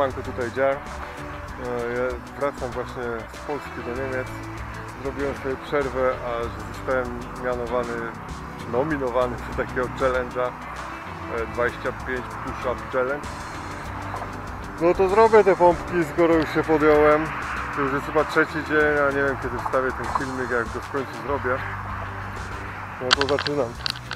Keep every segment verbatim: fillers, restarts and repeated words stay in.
Siemanko, tutaj Dziar. Ja wracam właśnie z Polski do Niemiec. Zrobiłem sobie przerwę, a że zostałem mianowany, nominowany do takiego challenge'a dwadzieścia pięć push-up challenge. No to zrobię te pompki, skoro już się podjąłem. To już jest chyba trzeci dzień, a nie wiem kiedy wstawię ten filmik, jak go w końcu zrobię. No to zaczynam.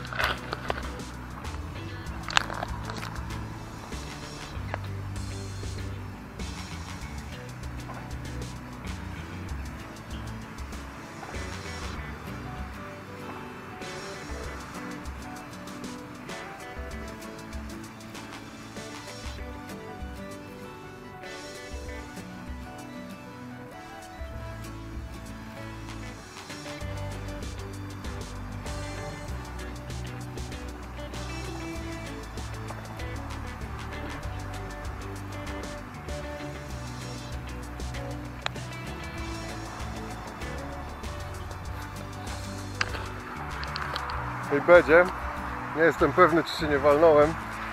I będzie. Nie jestem pewny, czy się nie walnąłem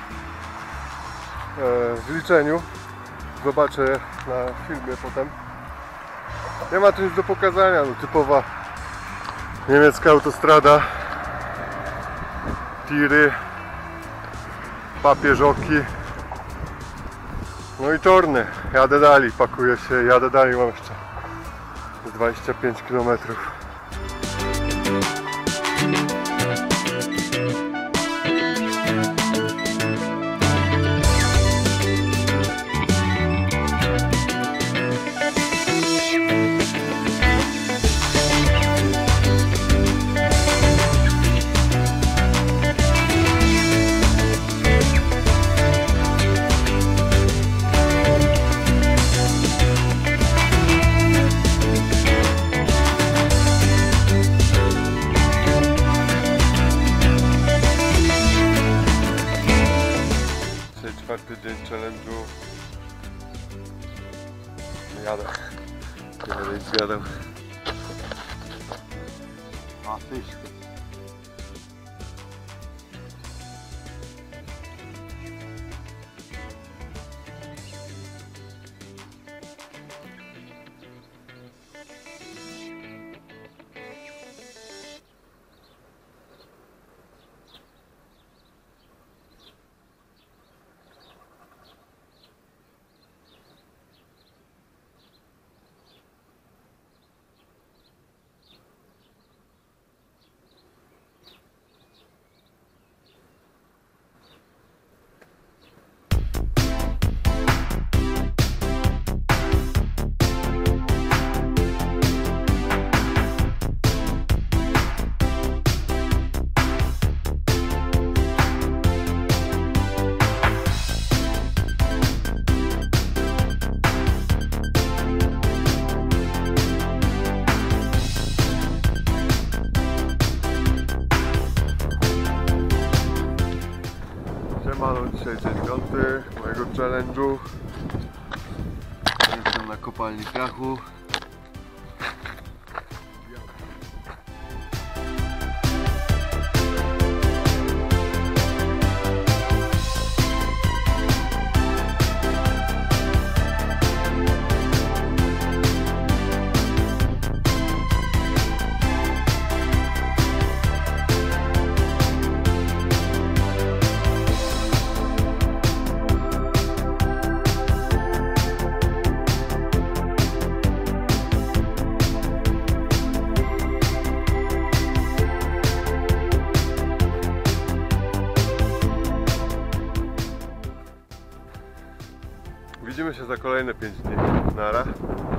w liczeniu. Zobaczę na filmie potem. Nie ma tu nic do pokazania, no, typowa niemiecka autostrada. Tiry, papieżoki. No i torny. Jadę dalej, pakuję się, jadę dalej, mam jeszcze dwadzieścia pięć kilometrów. Czwarty dzień challenge'u. Jadę. Nie będę nic jadał. A tyś. Siemano, dzisiaj dzień piąty mojego challenge'u. Jestem na kopalni piachu. Widzimy się za kolejne pięć dni. Nara.